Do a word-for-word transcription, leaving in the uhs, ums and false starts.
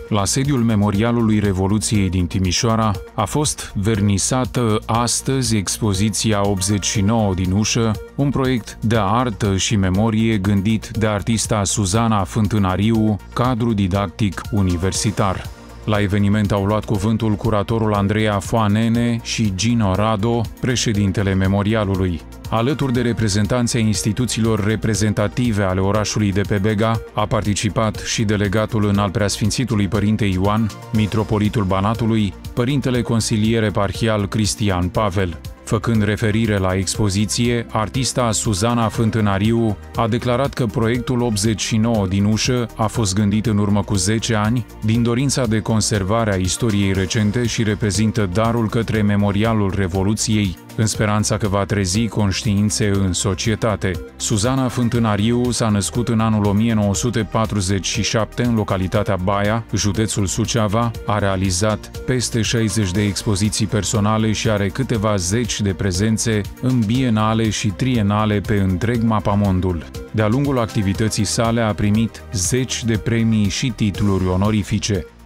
La sediul Memorialului Revoluției din Timișoara a fost vernisată astăzi expoziția optzeci și nouă din ușă, un proiect de artă și memorie gândit de artista Suzana Fântânariu, cadru didactic universitar. La eveniment au luat cuvântul curatorul Andreea Foanene și Gino Rado, președintele memorialului. Alături de reprezentanții instituțiilor reprezentative ale orașului de pe Bega, a participat și delegatul înalt preasfințitului Părinte Ioan, mitropolitul Banatului, părintele consilier eparhial Cristian Pavel. Făcând referire la expoziție, artista Suzana Fântânariu a declarat că proiectul optzeci și nouă din ușă a fost gândit în urmă cu zece ani, din dorința de conservare a istoriei recente și reprezintă darul către Memorialul Revoluției, în speranța că va trezi conștiințe în societate. Suzana Fântânariu s-a născut în anul o mie nouă sute patruzeci și șapte în localitatea Baia, județul Suceava, a realizat peste șaizeci de expoziții personale și are câteva zeci de prezențe în bienale și trienale pe întreg mapamondul. De-a lungul activității sale a primit zeci de premii și titluri onorifice.